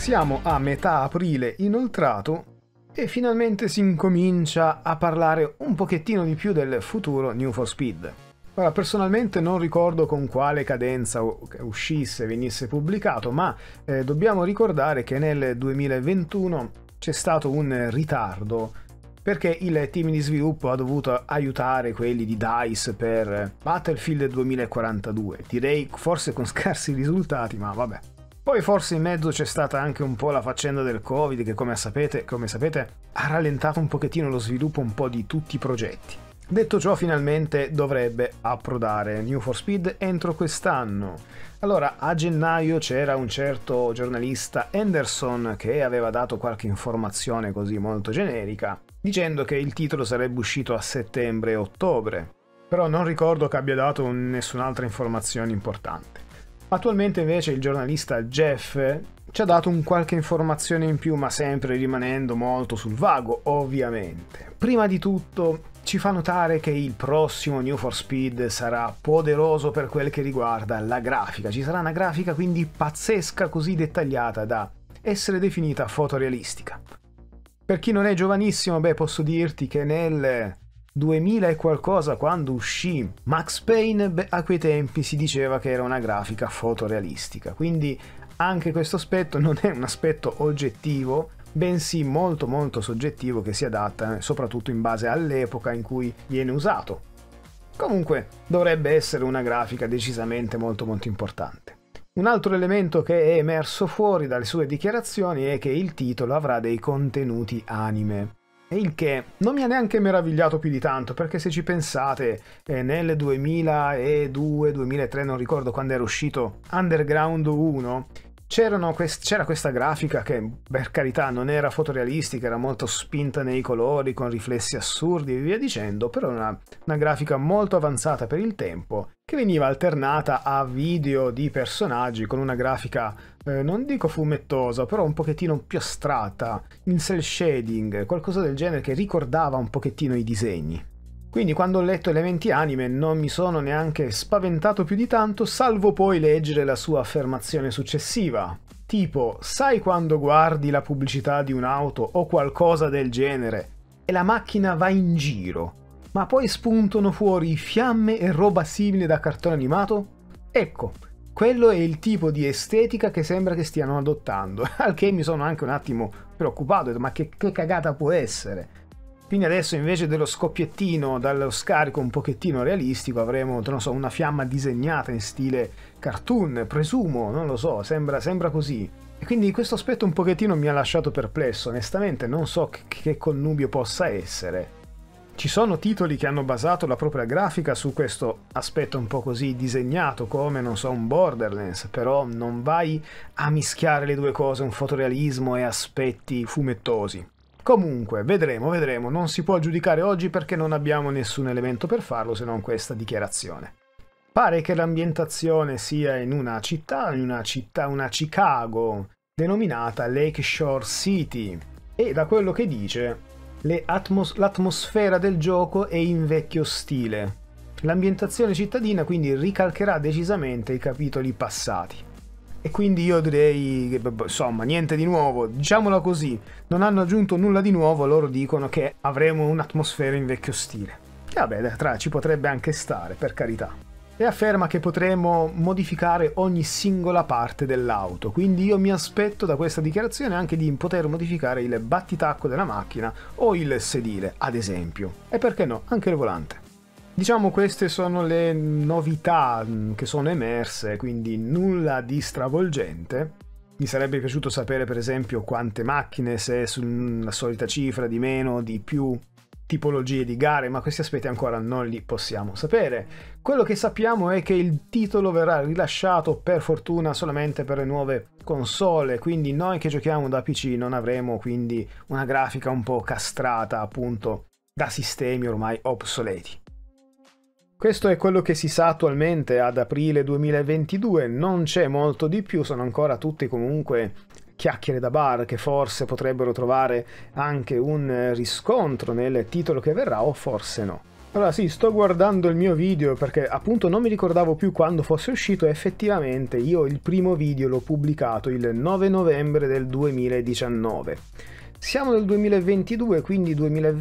Siamo a metà aprile inoltrato e finalmente si incomincia a parlare un pochettino di più del futuro Need for Speed. Ora, personalmente non ricordo con quale cadenza uscisse, venisse pubblicato, ma dobbiamo ricordare che nel 2021 c'è stato un ritardo perché il team di sviluppo ha dovuto aiutare quelli di DICE per Battlefield 2042. Direi forse con scarsi risultati, ma vabbè. Poi forse in mezzo c'è stata anche un po' la faccenda del Covid che come sapete ha rallentato un pochettino lo sviluppo un po' di tutti i progetti. Detto ciò, finalmente dovrebbe approdare Need for Speed entro quest'anno. Allora, a gennaio c'era un certo giornalista Anderson che aveva dato qualche informazione così molto generica, dicendo che il titolo sarebbe uscito a settembre e ottobre, però non ricordo che abbia dato nessun'altra informazione importante. Attualmente invece il giornalista Jeff ci ha dato un qualche informazione in più, ma sempre rimanendo molto sul vago, ovviamente. Prima di tutto ci fa notare che il prossimo Need for Speed sarà poderoso per quel che riguarda la grafica. Ci sarà una grafica quindi pazzesca, così dettagliata da essere definita fotorealistica. Per chi non è giovanissimo, posso dirti che nel 2000 e qualcosa, quando uscì Max Payne, a quei tempi si diceva che era una grafica fotorealistica, quindi anche questo aspetto non è un aspetto oggettivo, bensì molto molto soggettivo che si adatta soprattutto in base all'epoca in cui viene usato. Comunque dovrebbe essere una grafica decisamente molto molto importante. Un altro elemento che è emerso fuori dalle sue dichiarazioni è che il titolo avrà dei contenuti anime. E il che non mi ha neanche meravigliato più di tanto, perché se ci pensate, nel 2002-2003, non ricordo quando era uscito Underground 1, c'era questa grafica che, per carità, non era fotorealistica, era molto spinta nei colori, con riflessi assurdi e via dicendo, però una grafica molto avanzata per il tempo, che veniva alternata a video di personaggi con una grafica, non dico fumettosa, però un pochettino più astratta, in cel shading, qualcosa del genere che ricordava un pochettino i disegni. Quindi quando ho letto elementi anime non mi sono neanche spaventato più di tanto, salvo poi leggere la sua affermazione successiva. Tipo, sai quando guardi la pubblicità di un'auto o qualcosa del genere e la macchina va in giro, ma poi spuntano fuori fiamme e roba simile da cartone animato? Ecco, quello è il tipo di estetica che sembra che stiano adottando, al che mi sono anche un attimo preoccupato, ma che cagata può essere? Quindi adesso invece dello scoppiettino dallo scarico un pochettino realistico avremo, non so, una fiamma disegnata in stile cartoon, presumo, non lo so, sembra così. E quindi questo aspetto un pochettino mi ha lasciato perplesso, onestamente non so che connubio possa essere. Ci sono titoli che hanno basato la propria grafica su questo aspetto un po' così disegnato, come, non so, un Borderlands, però non vai a mischiare le due cose, un fotorealismo e aspetti fumettosi. Comunque, vedremo, non si può giudicare oggi perché non abbiamo nessun elemento per farlo se non questa dichiarazione. Pare che l'ambientazione sia in una Chicago, denominata Lakeshore City, e da quello che dice, l'atmosfera del gioco è in vecchio stile. L'ambientazione cittadina quindi ricalcherà decisamente i capitoli passati. E quindi io direi che, insomma, niente di nuovo, diciamola così, non hanno aggiunto nulla di nuovo, loro dicono che avremo un'atmosfera in vecchio stile. E vabbè, ci potrebbe anche stare, per carità. E afferma che potremo modificare ogni singola parte dell'auto, quindi io mi aspetto da questa dichiarazione anche di poter modificare il battitacco della macchina o il sedile, ad esempio. E perché no, anche il volante. Diciamo queste sono le novità che sono emerse, quindi nulla di stravolgente. Mi sarebbe piaciuto sapere per esempio quante macchine, se è sulla solita cifra, di meno, di più, tipologie di gare, ma questi aspetti ancora non li possiamo sapere. Quello che sappiamo è che il titolo verrà rilasciato per fortuna solamente per le nuove console, quindi noi che giochiamo da PC non avremo quindi una grafica un po' castrata appunto da sistemi ormai obsoleti. Questo è quello che si sa attualmente ad aprile 2022, non c'è molto di più, sono ancora tutti comunque chiacchiere da bar che forse potrebbero trovare anche un riscontro nel titolo che verrà o forse no. Allora sì, sto guardando il mio video perché appunto non mi ricordavo più quando fosse uscito. Effettivamente io il primo video l'ho pubblicato il 9 novembre del 2019. Siamo nel 2022, quindi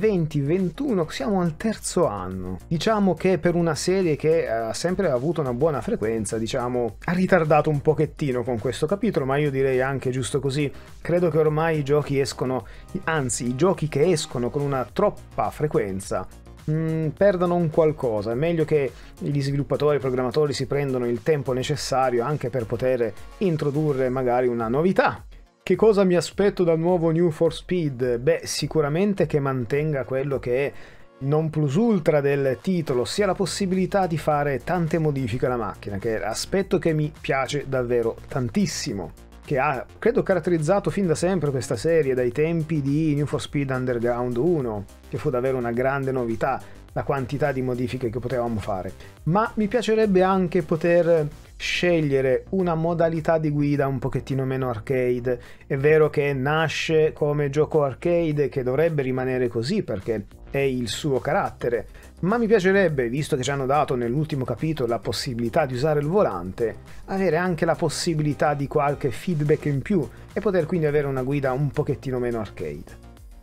2020-21, siamo al terzo anno. Diciamo che per una serie che ha sempre avuto una buona frequenza, diciamo, ha ritardato un pochettino con questo capitolo, ma io direi anche giusto così. Credo che ormai i giochi escono, anzi i giochi che escono con una troppa frequenza, perdano un qualcosa. È meglio che gli sviluppatori e i programmatori si prendano il tempo necessario anche per poter introdurre magari una novità. Che cosa mi aspetto dal nuovo Need for Speed? Beh, sicuramente che mantenga quello che è non plus ultra del titolo, sia la possibilità di fare tante modifiche alla macchina, che è l'aspetto che mi piace davvero tantissimo, che ha, credo, caratterizzato fin da sempre questa serie, dai tempi di Need for Speed Underground 1, che fu davvero una grande novità, la quantità di modifiche che potevamo fare. Ma mi piacerebbe anche poter scegliere una modalità di guida un pochettino meno arcade. È vero che nasce come gioco arcade, che dovrebbe rimanere così perché è il suo carattere, ma mi piacerebbe, visto che ci hanno dato nell'ultimo capitolo la possibilità di usare il volante, avere anche la possibilità di qualche feedback in più e poter quindi avere una guida un pochettino meno arcade.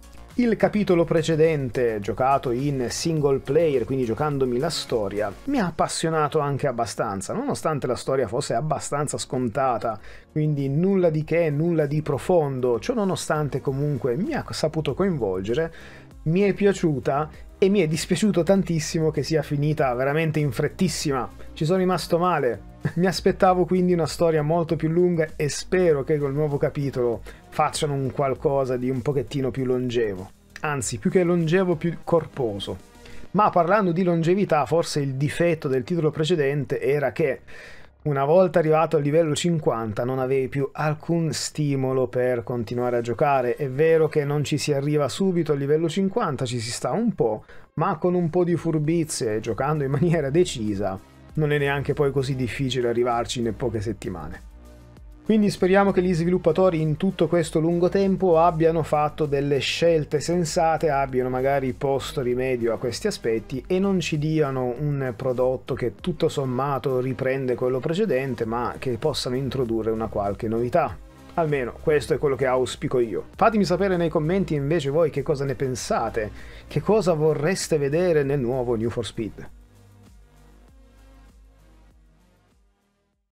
Il capitolo precedente, giocato in single player, quindi giocandomi la storia, mi ha appassionato anche abbastanza, nonostante la storia fosse abbastanza scontata, quindi nulla di che, nulla di profondo. Ciò nonostante comunque mi ha saputo coinvolgere, mi è piaciuta e mi è dispiaciuto tantissimo che sia finita veramente in frettissima. Ci sono rimasto male. Mi aspettavo quindi una storia molto più lunga e spero che col nuovo capitolo facciano un qualcosa di un pochettino più longevo. Anzi, più che longevo, più corposo. Ma parlando di longevità, forse il difetto del titolo precedente era che una volta arrivato al livello 50 non avevi più alcun stimolo per continuare a giocare. È vero che non ci si arriva subito al livello 50, ci si sta un po', ma con un po' di furbizie e giocando in maniera decisa non è neanche poi così difficile arrivarci in poche settimane. Quindi speriamo che gli sviluppatori in tutto questo lungo tempo abbiano fatto delle scelte sensate, abbiano magari posto rimedio a questi aspetti e non ci diano un prodotto che tutto sommato riprende quello precedente, ma che possano introdurre una qualche novità. Almeno questo è quello che auspico io. Fatemi sapere nei commenti invece voi che cosa ne pensate, che cosa vorreste vedere nel nuovo Need for Speed.